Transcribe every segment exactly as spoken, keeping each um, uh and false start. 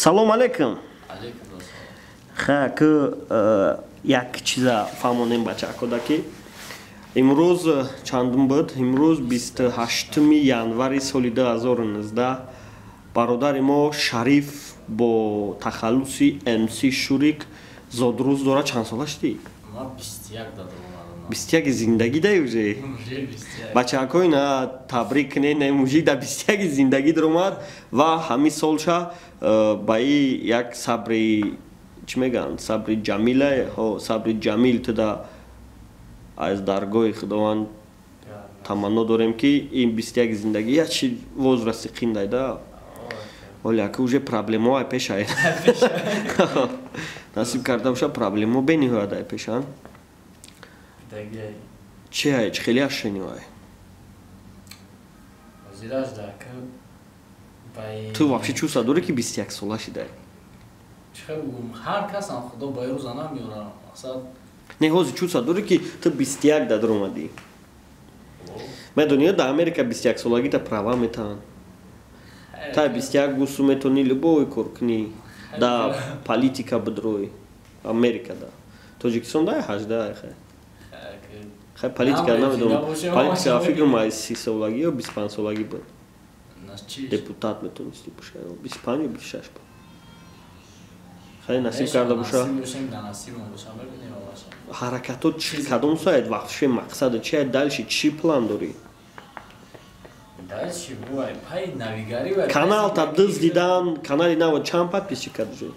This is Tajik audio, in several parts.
Салом алейкум. Алейкум ха ки як чиза фаҳмонем бачаҳкодаки имрӯз чандум буд имрӯз бисту ҳаштуми январи соли ду ҳазору нуздаҳ бародари мо Шариф бо тахаллуси эм си Шурик зодрӯз дора. Чанд сола шуди? бисту як зиндагӣ дай уже бачаҳкои на табрик не не мужик да бисту як зиндагӣ даромад ва ҳамин солша ба и як сабри чӣ мегӯянд сабри ҷамила ҳо сабри ҷамил туда аз даргоҳи худованд таманно дорем ки ин бисту як зиндагӣ ячи возрасти қиндайда оли ака уже проблемаҳои пеш ай насиб карда боша проблема бениҳоят ай пешан чи ай чи хеле ашшениҳои ту вообще чувства дорӣ ки бисту як сола шидай не ҳозир чувства дорӣ ки ту бисту як да даромадӣ медонӣ да Америка бисту як солагита права метаванд та бисту як гусу метавонӣ любой кор кунӣ да политика бидрои Америка да Тоҷикистон да ҳаждаҳ хай политика намедонам политика фикрам аз си солагӣ ё бисту панҷ солагӣ буд депутат метавонисти боша бисту панҷ ё бисту шаш буд хай насиб карда боша ҳаракатот кадом сояд вақтше мақсаду чи дальши чӣ план дорӣ канал та дуздидан канали наво чанд подписчик кардӣ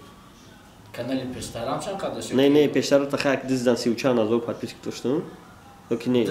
не не пештара та хай дуздидан сиву чанд ҳазор подписчик доштам ёки не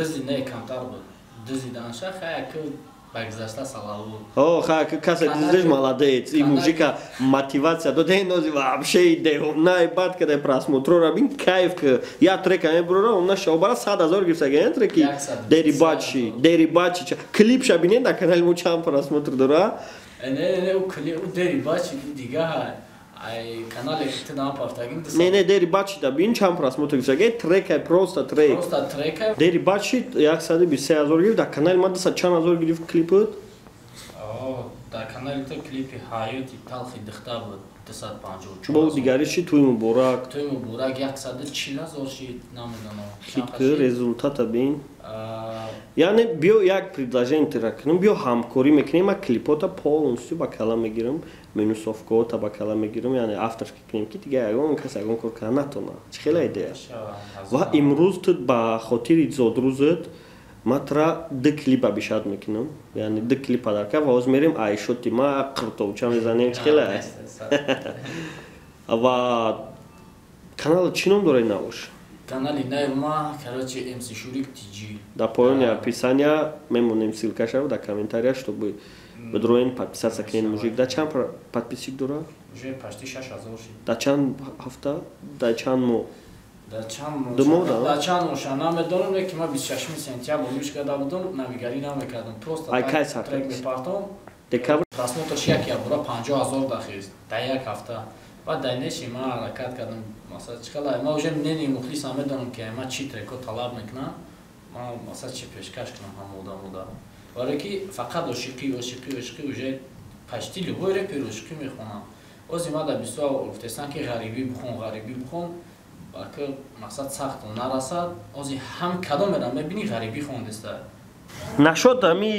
о хай касе дуздеш молодец и мужика мотивация дода нози вообще деҳонаи бад кадай просмотрора бин кайф ки я трека мебурора он наша обара сад ҳазор гирифта ген треки дери бачи дери бачи клип ша бинед на канали мо чанд просмотр дора не не у клип дери бачи дига ай канале ти на пафтагин не не дери бачи да бин чанд просмотр гирифта ген трека просто трек просто трека дери бачи сад бисту се ҳазор гирифт да канали ма даса чанд ҳазор гирифт клипот о да канали то клипи ҳаёти талхи дихта буд дусад панҷоҳу чор бо дигари чи туи муборак туи муборак яксаду чил ҳазор шид намедонам хики результата бин яъне биё як предложение тира кунем биё ҳамкорӣ мекунем ма клипота полностью ба кала мегирам минусовкаота ба кала мегирам яъне авторски кунем ки дига ягон кас ягон кор кара натона чӣ хела идея ва имрӯз ту ба хотири зодрӯзат ма тра ду клипа бишад мекунам яъне ду клипа дарка ва ҳозир мерем айшоти ма қиртовча мезанем чӣ хела ва канал чӣ ном дора навош канали найма короче эм си Шурик ти ҷи да поёни описания мемонем силкаша да комментария чтобы бидроен подписаться к нему мужик да чанд подписчик дора уже почти шаш ҳазор шид да чанд ҳафта да чанд мо да чанд ду мо да чанд моша намедонам ки ма бисту шашуми сентябр муш карда будам навигарӣ намекардам просто ай кай сар трек мепартом декабр просмотрш як як бура панҷоҳ ҳазор дахист да як ҳафта ва дайнеши ма ҳаракат кардам масала чикала ма уже нени мухлисам медонам ки ма чӣ треко талаб мекунам ма масала чӣ пешкаш кунам ҳамода мода барое ки фақат ошиқӣ ошиқӣ ошиқӣ уже почти любой репер ошиқӣ мехонам ҳозир ма да бисёр гуфтестан ки ғарибӣ бихон ғарибӣ бихон балки мақсад сахт нарасад ҳозир ҳам кадом мерам мебинӣ ғарибӣ хондеста нашод ҳами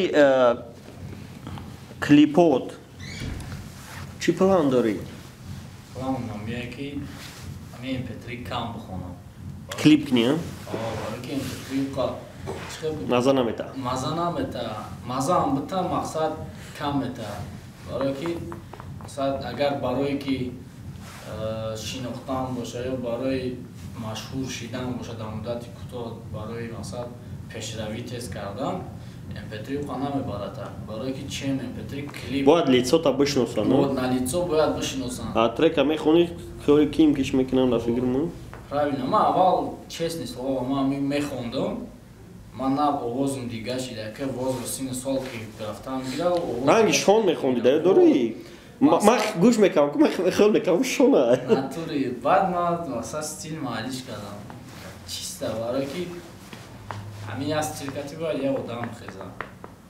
клипот чӣ план дорӣ планам е ки ҳами эм пи три кам бихонам клип кунӣ барое ки эм пи три маза намета маза намета мазаам бита мақсад кам мета барое ки агар барое ки шинохтан боша ё барои машҳур шидан боша дар муддати кӯтоҳ барои масалан пешравӣ тез кардан эм пи три қа намебарата барое ки чем эм пи три клип бояд лицота бишносанд на лицо бояд бишносанд а трека мехонӣ кори ким киш мекунам дар фикрмон правильно ма аввал честни слова ма мехондам ман на овозум дига шида ки возру сини сол ки рафтам гира ранги шон мехонди да дорӣ ма гӯш мекардам хел мекардам шона натури баъд ма масалан стил маҳаллиш кардам чиста барое ки ҳамин аз ширкати бояд як одам хезам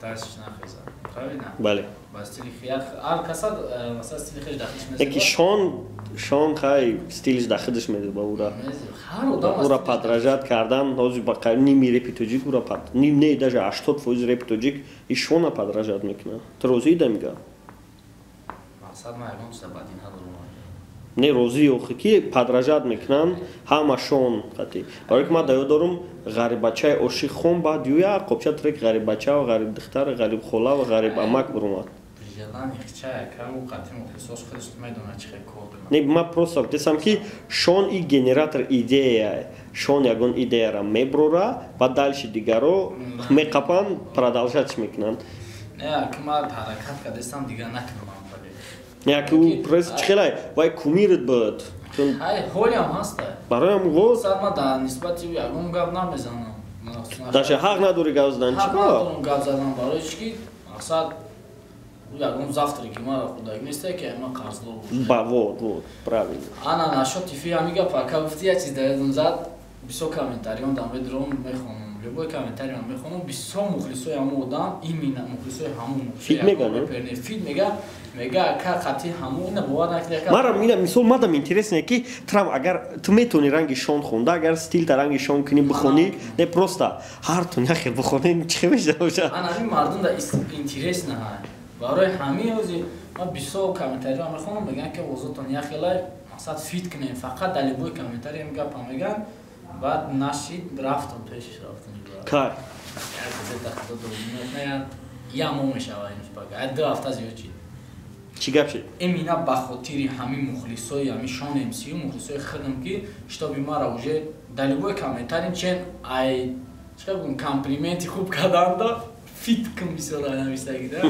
дастиш нахеза. Правильно? Бале. Ба стили хиях ар каса масал стили хиш дахиш меза. Яки шон шон хай стилиш дахидиш меза ба ура. Ҳар одам ура подражать кардан ҳозир ба ними репи тоҷик ура пад ним не даже ҳаштод фоиз репи тоҷик и шона подражать мекунад. Ту розӣ да мега? Масал ма ягон чиза бадин ҳадорум. Не розӣ охи ки подражать мекунанд ҳама шон хати. Барои ки ман даёд дорум ғарибачаи Ошиқ хон баъд юя қопча трек ғарибача ва ғариб духтар, ғариб хола ва ғариб амак буромад. Желание хичая, кому қатим хисос ходиш медона чихе кор. Не ма просто гуфтам ки шон и генератор идея, шон ягон идеяра меброра, ва дальше дигаро меқапан продолжать мекунанд. Не, кма ҳаракат кардестам дига накунам. Не, ки прес чихелай, вай кумират буд. Ҳай, ҳолиам ҳаста. Бароям го сад ма дар нисбати ягон гап намезанам. Даша ҳақ надори гап задан ҳақ чико? надорам гап задан барои чи ки мақсад ягон завтре ки мара худак несте ки ма қарзло буд. Ба вот, вот, правильно. Ана нашоти фи ҳами гап ака гуфти я чиз даёдам зад бисёр комментарион дам ведром мехонам. Любой комментарий ман мехонам бисёр мухлисои ҳамон одам имина мухлисои ҳамон Фит мега, не? Фит мега мега ака қати ҳамон ина бовар накида ака. Мара мина мисол мадам интересно ки трам агар ту метони ранги шон хонда агар стил та ранги шон кини бихони не просто ҳар ту нахе бихони чӣ мешуда боша. Ана ин мардум да интересно ҳай. Барои ҳамин ҳозир ман бисёр комментариҳо мехонам мегӯянд ки озотон яхелай мақсад фит кунем фақат дар любой комментарий ҳам гапа мегӯянд баъд нашид рафтам пешиш рафтам. Кай. Я мо мешава инус бага. Ду ҳафта зиёд чӣ? Чӣ гап шуд? Имина ба хотири ҳамин мухлисои ҳамин шон эмсию мухлисои худам ки штоби мара уже дар любой комментарий чен ай чиқа гум комплименти хуб карданда фит кун бисёр навистаги да.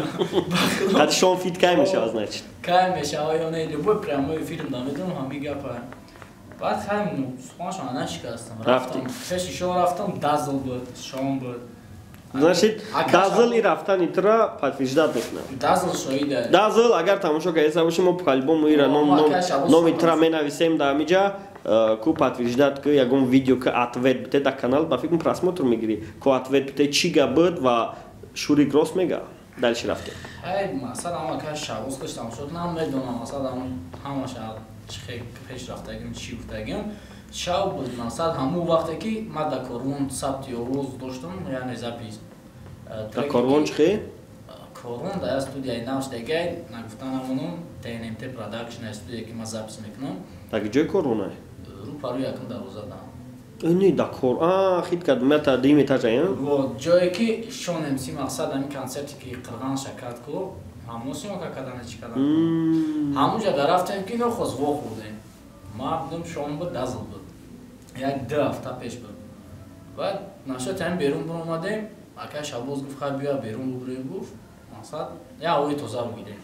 Ҳад шон фит кай мешава значит? Кай мешава ё не любой прямой фильм да медонам ҳамин гапа. Баъд ҳамин суханашон ана шикастам. Рафтам. Пеши шон рафтам дазл буд, шон буд. Значит, дазл и рафтани тра подтверждат мекунад. Дазл шоида. Дазл агар тамошо карда бошем мо по-любому ира номи тра менависем да амиҷа ку подтверждат ки ягон видео ки ответ бите дар канал ба фикр просмотр мегири ку ответ бите чӣ гап буд ва шурик рост мега дальше рафте. Ай масалан ама ка шавус каш тамошо нам медонам масалан ҳамаша чихе пеш рафтагим чӣ гуфтагим шав буд масалан ҳамун вақте ки ман дар корвон сабти овоз доштам яъне запис. Дар корвон чихе? Корвон дар студияи навштагай нагуфтанамонам Т Н М Т Production студия ки ман запис мекунам. Дар куҷои корвон ай? Рӯ пару якум дароза дам. Не дар кор а хит кардум мета дим этажа вот ҷое ки шон эмси мақсад ҳамин концерти ки қирған шакард ку ҳамносима ка кадана чи кадан ҳамунҷа дар рафтем ки нохоз воқ будем ма будум шон буд дазл буд як ду ҳафта пеш буд баъд нашод ҳамин берун биромадем ака шабоз гуфт хай биё берун бубурем гуфт мақсад я ҳавои тоза бугидем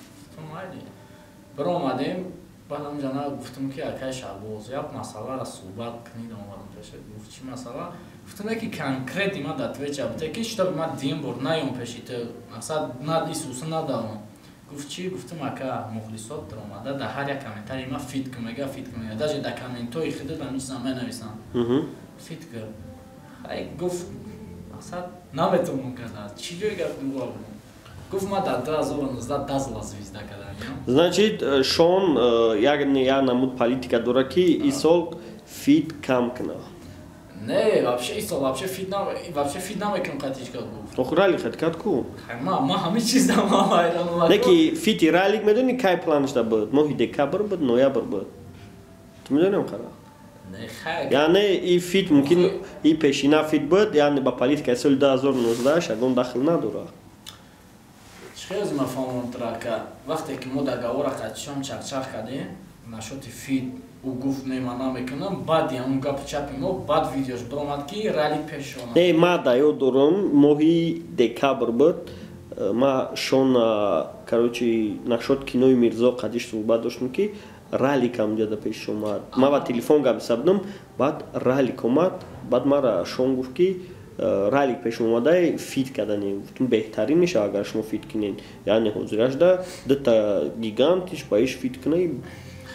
майли биромадем баъд ҳамунҷа на гуфтум ки акай шабоз як масъаларо суҳбат кунид омадам пеша гуфт чӣ масъала гуфтам ки конкрет има дар твеча буде ки штоби ман дим бор наём пеши ту мақсад на исуса надавам гуфт чӣ гуфтам ака мухлисот даромада дар ҳар як комментарий ма фит кун мега фит кун мега даже дар комментҳои худат ҳамин чиза менависам фит кун ай гуфт мақсад наметавонам карда чӣ ҷои гап дугор гуфт ма дар ду ҳазору нуздаҳ дазла звезда кардам. Значит шон як намуд политика дора ки и сол фит кам кунад. Не, вообще исол вообще фит нам вообще фит намекунам қатичка гуфт. Охир ралик хат кад ку? Ма ма ҳамин чиз дам майрам. Не ки фити ралик медони кай планшда буд? Моҳи декабр буд, ноябр буд. Ту медонам қара? Не хай. Яъне и фит мумкин и пешина фит буд, яъне ба политикаи соли ду ҳазору нуздаҳ ягон дахл надорад. Чиқез ма фаҳмам трака вақте ки мо дар гавора қатишон чақчақ кардем нашоти фит ӯ гуфт не ман намекунам баъди ҳамун гапи чапи мо баъд видеош биромад ки ралли пеш шонад. Не ма да ёд дорам моҳи декабр буд ма шон короче нашод кинои Мирзо қадиш суҳбат доштам ки раллик ҳамҷа да пеш омад. Ма ба телефон гап сабдам баъд раллик омад баъд мара шон гуфт ки раллик пеш омадай фит кардане гуфтам беҳтарин мешава агар шумо фит кунед яъне ҳозирашда дута гигантиш ба иш фит кунед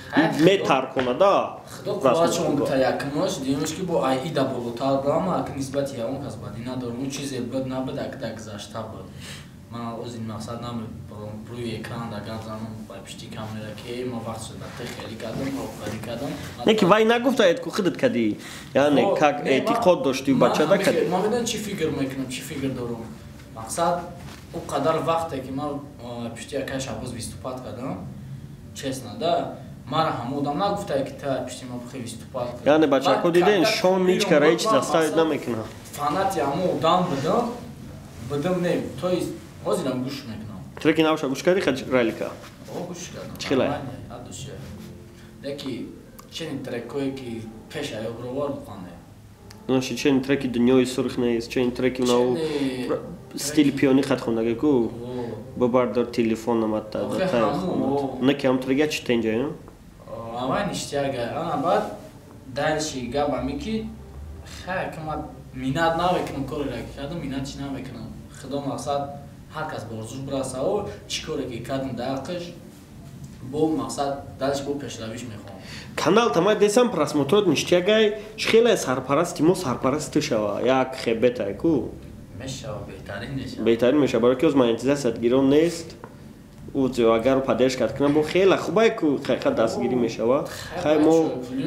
მე თარქონა და ხდო კვაჩო თაიაკმოს დიმიშკი ბო აი იდა ბოლო თალბრამა აქ ნისბათია он казбадина дору чизе баднаба так так заштаба ма озин мақсадам бруи экран да газанам пишти камера ки ма вақт да техники кадам опари кадам неки вай нагуфта этку хидат кади яъне как эти код дошти бача да кади ма ведан чи фигр мекунам чи фигр дорум мақсад у қадар вақте ки ма пишти акай шабоз виступат кадам честно да мара ҳамодам нагуфтае ки та пишти ма бихи виступат яъне бачако диден шон ничкара ҳеч заставид намекуна фанати ҳамо дам бидам бидам не то есть ҳозирам гӯш мекунам треки навша гӯш кардӣ ралика о гӯш кардам чихела адуше деки ченин трекое ки пеш аёбровор буқане ноши ченин треки дунёи сурх нест ченин треки нав стили пиёни хат хондагеку бабардор телефонаматта неки ҳам трега чи тенҷа авай ништяга ана баъд дальши габами ки хай кама минат намекунам кореля ки кардам минатчи намекунам худо мақсад ҳар кас борзуш бирасао чӣ коре ки кардам дақиш бо мақсад дальши бо пешравиш мехоҳам канал тамай десам просмотрот ништягай хеле сарпарасти мо сарпарасти шава як хебетае ку мешава беҳтарин мешава беҳтарин мешава барои ки оз монетизасият гирон нест узи агар паддержка кунам бо хеле хубае ку хаиқат дастгирӣ мешава хай мо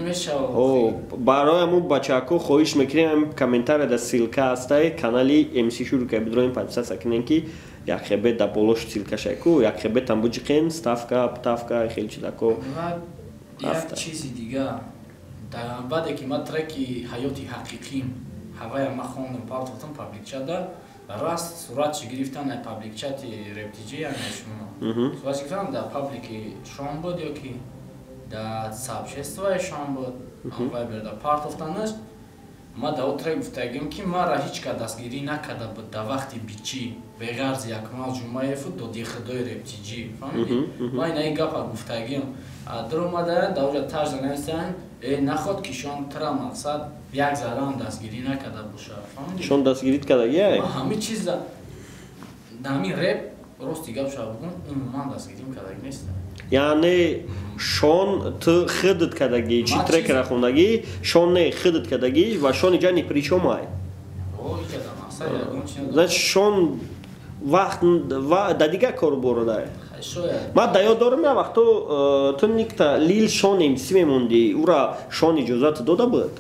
барои мо бачаҳако хоҳиш мекунем комментарияда силка астаи канали мс шурӯъ ка бидроим подписаться кунем ки як хебет да болош силкашай ку як хебет там буҷиқен ставка птавка хеле чизако як чизи дига баъде ки ма треки ҳаёти ҳақиқим ҳавая ма хондам партотам пабликчада раст суратчи гирифтан ай пабликчати рептиҷи яъне шумо суратчи гирифтан да паблики шон буд ё ки да сообществое шон буд вайбер да партофтанаш ма да о трек гуфтагим ки мара ҳеҷ ка дастгирӣ накарда буд да вақти бичи беғарзи акмал ҷумаеву доди худои рептиҷи фаҳмидӣ ма инаи гапа гуфтагим дуромада да оҷа тарҷа навистан э наход ки шон тра мақсад як зарам дастгирӣ накарда боша фаҳмидӣ шон дастгирит кардагия ҳамин чиз да ҳамин реп рости гап шава бугум умуман дастгирим кардаг нестам яъне шон ту хидат кардагӣ чи трекера хондагӣ шон не хидат кардагӣ ва шони ҷани причомай значит шон вақт да дига кору бородай ма да ёд дорам я вақто ту никта лил шон эмси мемондӣ ура шон иҷозат дода буд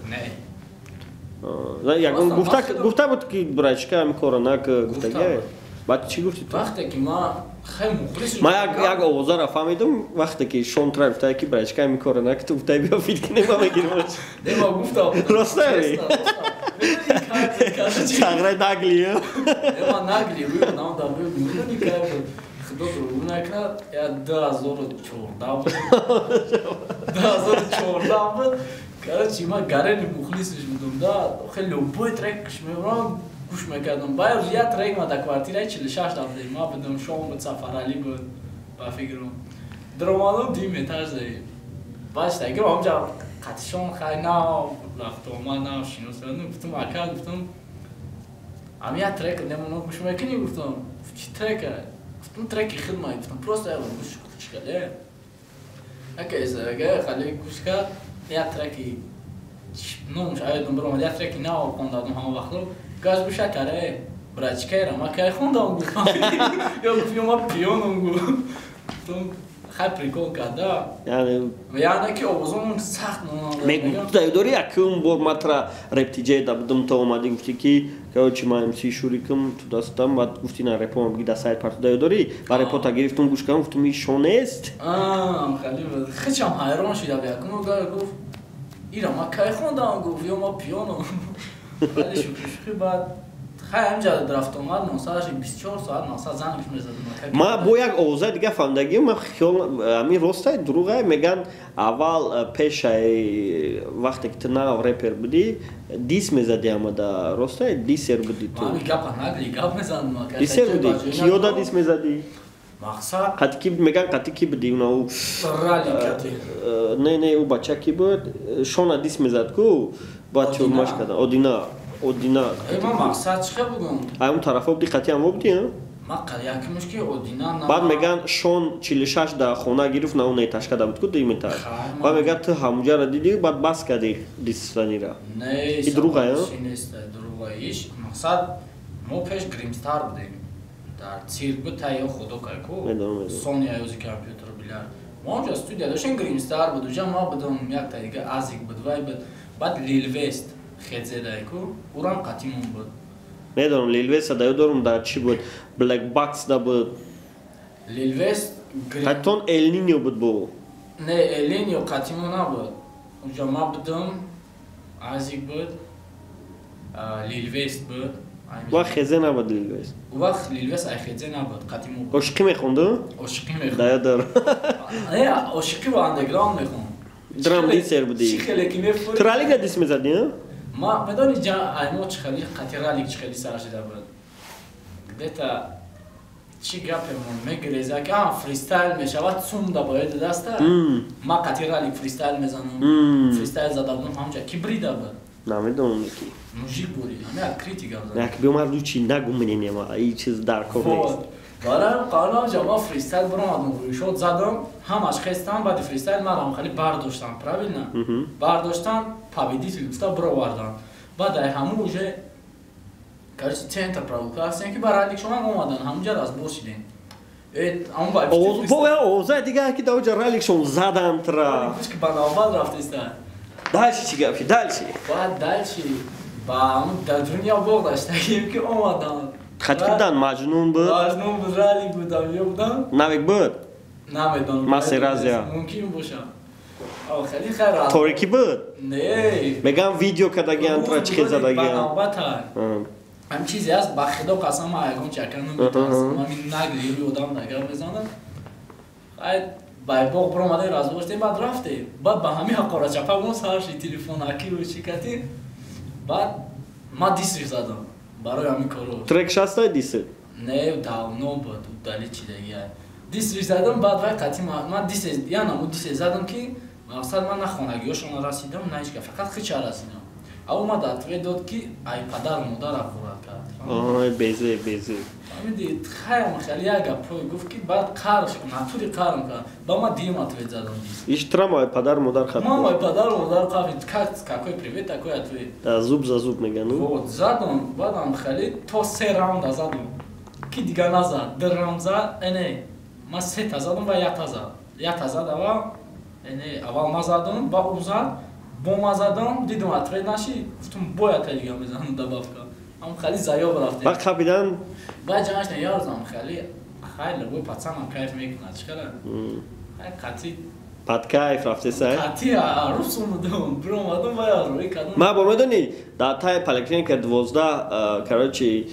ягон гуфта буд ки брачка ҳами кора нак гуфтагия баъд чӣ гуфти ту вақте ки ма хеле мухлис ма як овозара фаҳмидам вақте ки шон тра гуфтае ки брачка ҳами кора нак ту гуфтаи биё фит ки нема мегирмаш нема гуфтам ростаи сагра нагли нема нагли рӯи намда рӯи мухлини кайф Unakna ya da zoru çorda bu. Da zoru çorda bu. Короче, ма гарени мухлисиш будум да хеле любой трек шмеврам гӯш мекардам баъд я трек ма да квартираи чилу шаш давдем ма будам шом буд сафаралӣ буд ба фикрам дромадам дим метарзаи бачта ки омҷа қатишон хай нав рафтома нав шиносану гуфтам ака гуфтам ам я трек немоно гӯш мекунӣ гуфтам чи трека гуфтам треки хидмат гуфтам просто я гӯш чикаде ака эсага хали гӯш кард я треки ну шаидам биром я треки нав хондадам ҳама вақтло газ гӯша каре брачкаера ма кай хондам гуфтам ё гуфтам ма пиёном гуфтам хай прикол карда яъне яъне ки овозон сахт мегуфтаидори якум бор матра рептиҷе да будам то омадӣ гуфтӣ ки короче ма мси шурикам ту дастам баъд гуфтӣ на репоам ги да сайт парту даёдорӣ ва репота гирифтам гӯш кардам гуфтам ин шонест хеле ҳайрон шидам якум гуфт ира ма кай хондам гуфт ё ма пиёном вале шукришукри баъд хай ҳамҷа рафт омад носадаш бисту чор соат носад заниш мезадам ма бо як овозаи дига фаҳмидагим ма хиёл ҳамин ростаи дурӯғае меган аввал пешаи вақте ки ту нав репер будӣ дис мезадӣ ҳамада ростаи дисер будӣ ту ҳамин гапа нагли гап мезанам дисер будӣ киёда дис мезадӣ мақсад қатики меган қатӣ ки будӣ унау рали кати не не ӯ бача ки буд шона дис мезад ку баъд чӯрмаш карда одина одина ма мақсад чиқа бугам ай он тарафа будӣ қатӣ ҳамо будӣ مقال یکمش که اودینا نه بعد میگن شون چهل و شش دقیقه خونه گرفت نه اون تشکا داد کو دیمیتر بعد میگن تو همونجا را دیدی بعد بس کردی دیستانی را نه این دروغه یا نیست دروغه ایش مقصد ما پیش گریمستار بودیم در تیر بود تا یا خدا که کو میدونم سونی ایوزی کامپیوتر بیلار ما اونجا استودیا داشتیم گریمستار بود اونجا ما بودم یک تا دیگه ازیک بود وای بود بعد لیل وست خیزده کو اورم قطیمون بود میدونم لیل وست دا یادم دا چی بود بلک باکس دا بود لیل وست حتی النینیو بود بو نه النینیو قطیمون نبود اونجا ما بودم ازیک بود لیل وست بود و خیزه نبود لیل وست او وقت لیل وست ای خیزه نبود قطیمون بود عشقی میخونده؟ عشقی میخوند دا یادم نه عشقی با اندگراند میخوند درام دیسر بودی تو رالیگ دیس میزدی ها؟ ما بدونی جا ایمو چه خیلی قطعی رالیگ چه خیلی سرش شده بود دیتا چی گپمون میگریزه که هم فریستایل میشود سوم دا باید دسته ما قطعی رالیگ فریستایل میزنم فریستایل زده بودم همونجا کی بریده بود نمیدونم کی موزیک بودی همه کریتیک هم زدم یک بیومر دو چی نگو منینی ما این چیز درکو نیست دارم قانون جما فریستایل برام روی شد زدم همش خستم بعد فریستایل من خیلی برداشتم правильно برداشتم победитель گفت برو واردن بعد همون уже короче центр провокации که برای شما اومدن همونجا راست بوشیدین ات اون با او او زای دیگه که داوجا رالیکشون زدن ترا که بنابرای رفتیست دالشی چی گفتی دالشی بعد دالشی با اون در دنیا بوداشت که اومدن خط کردن مجنون بود مجنون بود رالی بودم یا بودم نوک بود نمیدونم مسیرازیا ممکن باشه آه خیلی خیلی توریکی بود نه میگم ویدیو کداگیان ترا چی زداگیان بنابرای هم چیزی هست با خدا قسم ایگون چکنم میترسم من نگری روی آدم نگرم بزنم خیلی بای باغ برام آده راز باشتیم بعد رفته بعد با همین حقارا چپا اون سرشی تلفن هکی روی شکتی بعد ما دیسری زدم برای همین کارو ترک شسته دیسه نه داونو بود دلی چی دیگه دیسری زدم بعد وقت قطعی من دیس یا نه دیس زدم که مقصد من خانگیاشون رسیدم نه هیچ فقط خیچ رسیدم او ما داد داد که ای پدر مادر خورد کرد آه بیزه بیزه میدید خیلی خیلی گپ گفت که بعد قرض ناتوری قرض کرد با ما دیم اتوی زدم ایش ترا پدر مادر خط ما ما پدر مادر قافید کات کاکوی پریوت تاکوی اتوی زوب زوب میگن بود زدم بعدم خیلی تو سه راوند زدم کی دیگه نزد در راوند زد نه ما سه تا زدم و یک تا زد یک تا زد اول نه اول ما زدم با او زد با ما زدم دیدم اتوی نشی گفتم باید دیگه میزنم دبافکا هم خیلی زیاد رفته بعد خابیدن بعد جانش نیارزم خیلی خیلی بوی پاتسام هم کیف میکنه چیکاره خیلی قطعی بعد کیف رفته سر قطعی عروس اومدم برو اومدم و روی کدوم ما با میدونی در تای پالیکلینیک دوازده کراچی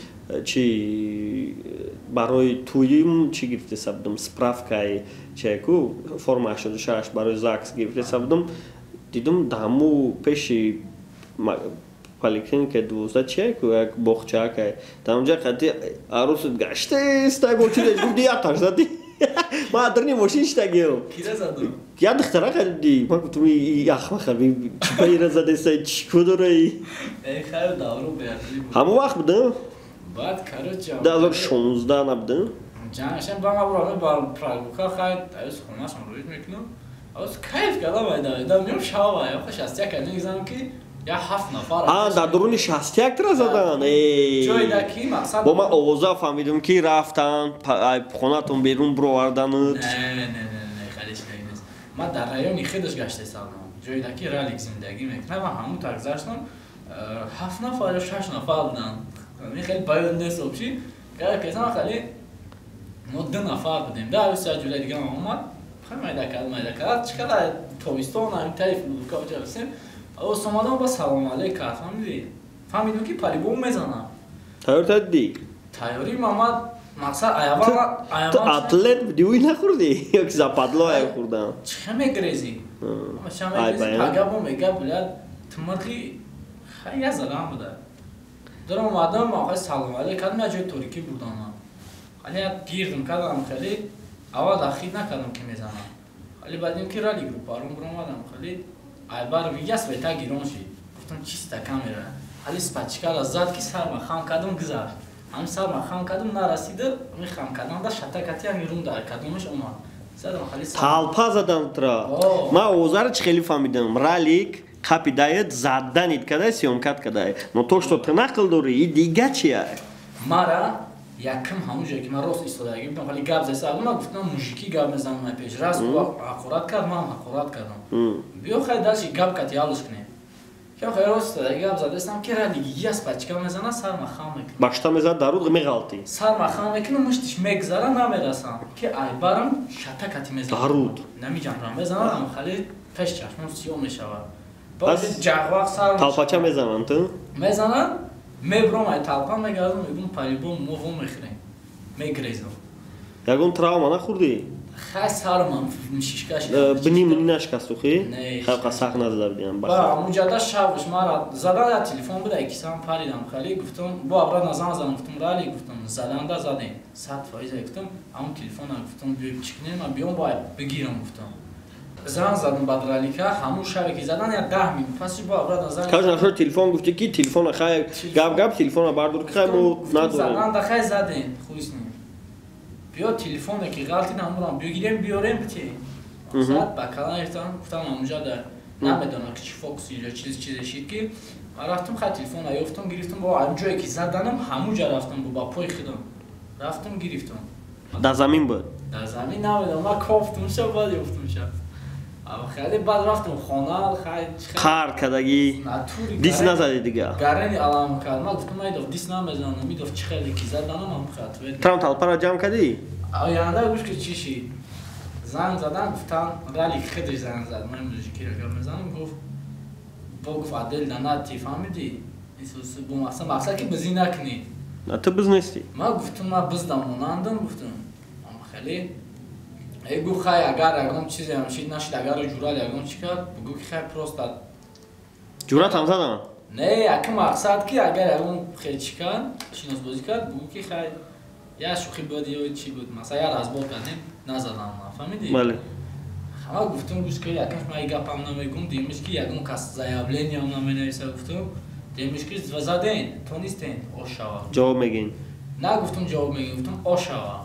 چی برای تویم چی گرفته سبدم سپرافکای چیکو فرم هشتاد و شش برای زاکس گرفته سبدم دیدم دامو پیشی پالیکلینیک دوازده چیه که یک بخچه که تا اونجا قطعی عروست گشته است تا گوچی داشت گفت دی آتش زدی ما درنی ماشین شتگیو کیره زدم یا دختره کردی ما گفتم این اخمه خبی چی باید زده سای چی کدوره ای ای خیلی دارو بیارلی بود همه وقت بودم بعد کارو ده هزار شانزده نبودم جانشم با ما برامه با پراگوکا خیلی از خونهشم روید میکنم از کیف کردم ایده ایده میام شاوه یا خوش از یک نیزم که یا هفت نفر آه در درون شصت یک تر زدن جای دکی مقصد با من آوازه فهمیدم که رفتن خونتون بیرون برو وردن نه نه نه نه خیلیش نیست ما در رایونی خیدش گشته سالم جای دکی رالیک زندگی میکنه و همون تا گذاشتم هفت نفر یا شش نفر بودن خیلی باید نیست بچی که کسان خیلی ما دو نفر بودیم ده بیست جولای دیگه هم اومد خیلی مایده کرد مایده کرد چکرده تویستان هم تایف بود که بچه بسیم او سومادم با سلام علیک کرد فهمیدی؟ فهمیدم که پلی بوم میزنم تایور تا دی؟ تایوری محمد مقصد ایوان تو اتلت بودی نخوردی؟ یا که زپادلو های خوردم چه میگریزی؟ چه میگریزی؟ پگه بوم میگه بلد تمرخی خیلی زدم بوده دارم اومدم موقع سلام علیک کردم یا جای توریکی بودم خیلی گیردم کردم خیلی اول اخیر نکردم که میزنم خیلی بعدیم که رالی گروپ آرم برام آدم خیلی ایبار ویگاس ویتا گیرون شد گفتم چیست کامیرا خیلی سپچکال از زاد که سر ما خام کردم گذاشت ҳам сар ма хам кардам нарасида ми хам кардам да шатакати ҳам ирун дар кадомаш омад задам хали талпа задам тра ма овозаро чӣ хеле фаҳмидам ралик қапи даят заданид кадай сиёмкат кадай но то што ты нақл дорӣ и дига чия мара якм ҳамун ҷое ки ман рост истодагӣ будам хали гап застагам ман гуфтам мужикӣ гап мезанам пеш раз ҳақорат кард ман ҳақорат кардам биё хай даши гап кати ялуш кунем ки хай рост истодагӣ гап задастам ки ралиги яс пачка мезана сар ма хам мекунам башта мезад даруд меғалти сар ма хам мекунам муштиш мегзара намерасам ки ай барам шата кати мезанам даруд намиҷанам мезанам хали пеш чашмам сиёҳ мешавад баъд ҷағвақ сар талпача мезанам ту мезанам мебром ай талпа мегардам мегум парибон мово мехӯрем мегрезам ягон травма нахӯрдӣ хай сармам шишка бини мини нашикасту хи хавқа сах назада будиам ба муҷадда шавш мара задан я телефон буда икисам паридам хали гуфтам бо абра назан задам гуфтам рали гуфтам заданда задем сад фоиз гуфтам ҳамон телефона гуфтам биё чикнем ма биём бо бигирам гуфтам зан задам бад ралика ҳамун шаве ки задан я даҳ минут паси бо абра назан каж нашо телефон гуфти ки телефона хай гап гап телефона бардор ки хай мо надорем заданда хай задем хуиснем биё телефоне ки ғалти намурам бигирем биёрем бити сад ба калан ефтам гуфтам амуҷада намедонам ки чӣ фокуси ё чиз чизе шид ки рафтам хай телефона ёфтам гирифтам бо ҳамун ҷое ки заданам ҳамунҷа рафтам бо ба пои худам рафтам гирифтам дар замин буд дар замин намедонам ман кофтум ша бад ёфтум ша хеле бад рафтам хона хай қар кадаги дис назади дига гарани алам кард ман гуфтам айдов дис намезанам мидов чӣ хеле ки заданам ам хат трам талпара ҷамъ кадӣ оянда гӯш ки чӣ шид занг задан гуфтам рали хидиш занг зад ман мужикиро гап мезанам гуфт бо гуфт адел данати фаҳмидӣ бо мақсад мақсад ки бизӣ накунӣ ту биз нестӣ ман гуфтам ман биздам монандам гуфтам хеле ای گو خای اگر اگم چیزی همشید نشید اگر جورال اگم چی کرد بگو که خای پروست جورات هم زدم نه اگه مقصد که اگر اگم خیلی چی کرد شیناس بازی کرد بگو که خای یا شوخی بود یا چی بود مثلا یا راز بود کردیم نزدم فهمیدی بله همه گفتم گوش که اگه ما ایگا پام نمیگم دیمش که اگم کس زایابلین یا نمینویسه گفتم دیمش که زدین تو نیستین آشوا جواب میگین نه گفتم جواب میگم گفتم آشوا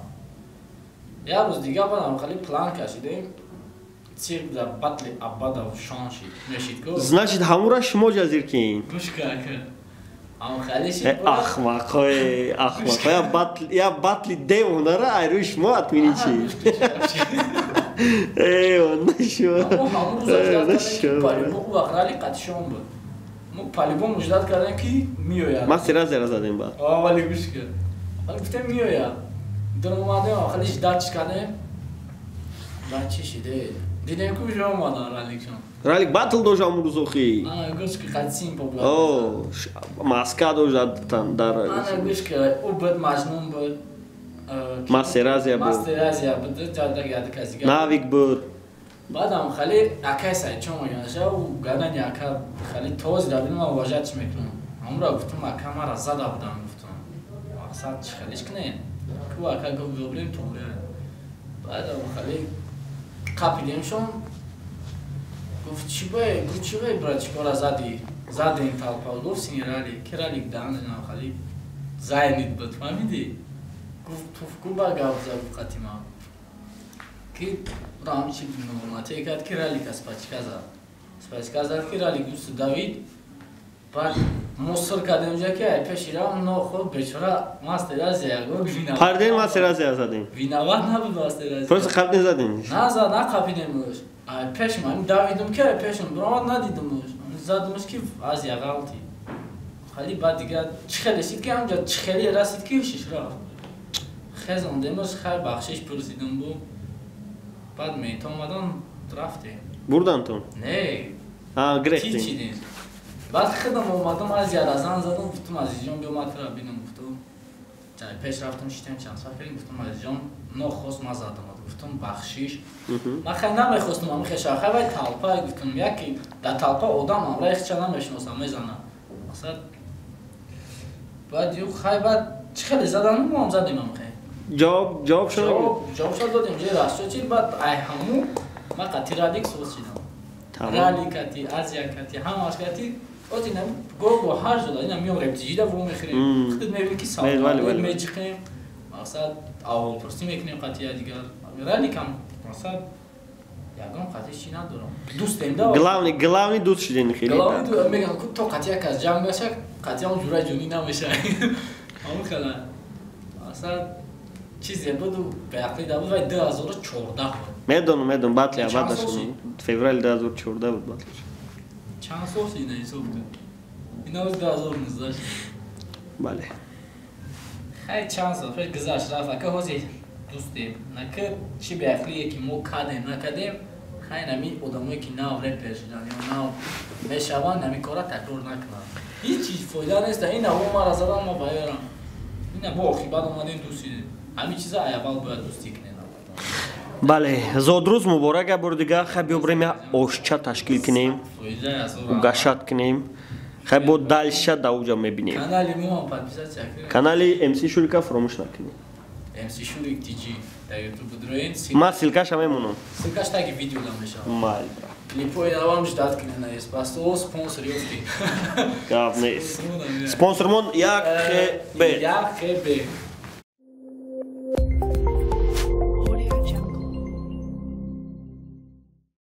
я рӯз дига бадам хали план кашидем цирк дар батли абадов шон шид мешид ко значит ҳамура шумо ҷазир кин гӯш карка ам хали шид ахмақой ахмақой я батли я батли девонара айрӯи шумо атмини чи э онда шумо ҳамун рӯз палибон вақт рали қатишон буд мо палибон муҷдат кардем ки меояд ма серазера задем баъд вали гӯш кар вали гуфтем меояд дурм омадем хали ждатш кардем баъд чӣ шиде дидем ки уҷо омадан раликшон ралик батл дошт ҳамун рӯз охи гӯш ки қатсим по о маска дошт дар ана гӯш ки ӯ буд маҷнун буд мастеразия буд мастеразия буд ядказига навик буд баъдам хали акай сайчон оянша ӯ гадан яка хали тоз давидам ма уважат чӣ мекунам ҳамура гуфтам ака мара зада будам гуфтам мақсад чӣ халиш кунем ку ака гуфт гӯблем тӯре баъдам хали қапидемшон гуфт чӣ бай гуфт чӣ бай брат чикора зади задем талпа гуфт син рали ки рали данам хали зайнид буд фаҳмидӣ гуфт туфку ба гап зад қатима ки рам чӣ нормате кард ки рали ка спачка зад спачка зад ки рали гуфт давид баъд муср кардем ҷа ки ай пеширам нохуд бечора мастеразия гуфт винават парден мастеразия задем винават набуд мастеразия просто қапни задем назад нақапидем уш ай пешм ами давидум ки ай пешм биромад надидум уш задумш ки аз я ғалти хали баъд дига чӣ хеле шид ки ҳамҷа чӣ хеле расид ки шиш рафт хезондемаш хай бахшиш пурсидум бу баъд меҳта омадан рафтем бурдантон не а грехтем чидем баъд худам омадам аз яразан задам гуфтам азизҷон биё ма тура бинам гуфтам ҷай пеш рафтам шитем чанд сафар кардем гуфтам азизҷон нохост ма задам гуфтам бахшиш ман хай намехостам ами хеша хай вай талпа гуфтам яки дар талпа одам амра ихча намешиносам мезанам мақсад баъд ё хай баъд чӣ хеле заданам мо ҳам задем ам хай ҷавоб ҷавоб шуд ҷавоб додем ҷе расчо чи баъд ай ҳамун ма қати радик соз шидам рали кати азия кати ҳамаш кати От инам гого ҳар ҷода инам меомрем тиҷида ву мехӯрем. Худд мебинӣ ки савол меҷиқем. Мақсад аҳволпурсӣ мекунем қатъия дигар. Рали кам мақсад ягон қатъия чӣ надорам. Дӯстем да. Главный, главный дӯст шудем хеле. Главный дӯст мегам ки то қатъия кас ҷамъ баша, қатъия он ҷурай ҷунӣ намеша. Ҳамон кала. Мақсад чизе буду беақли да буд вай ду ҳазору чордаҳ буд. Медонам, медонам, батли абадаш феврали ду ҳазору чордаҳ буд батлиш. Чанд сол шуд ина ҳисоб кун. Ина буд ду ҳазору нуздаҳ шуд. Бале. Хай чанд сол фер гузашт рафт ака ҳозир дӯстем. Нака чӣ беақлие ки мо кардем накардем, хай нами одамое ки нав репер шудан ё нав мешаванд нами кора такрор накунанд. Ҳеҷ чиз фоида нест. Ина ҳо мара задан ма баёрам. Ина бо оқибат омадем дӯстидем. Ҳамин чиза аввал бояд дӯстӣ кунем. бале зодрӯз муборак я бори дигар хай биёбарем я ошча ташкил кунем гашат кунем хай бо дальша да уҷа мебинем канали мо подписатсия кунем канали мс шурика фаромӯш накунем mc шурик tg дар ютуб будроен ма силкаша мемонам силкаш таги видео да мешава мал клипои давам ждат кунем на еспас то спонсор ёфти гап нест спонсормон як хб як хб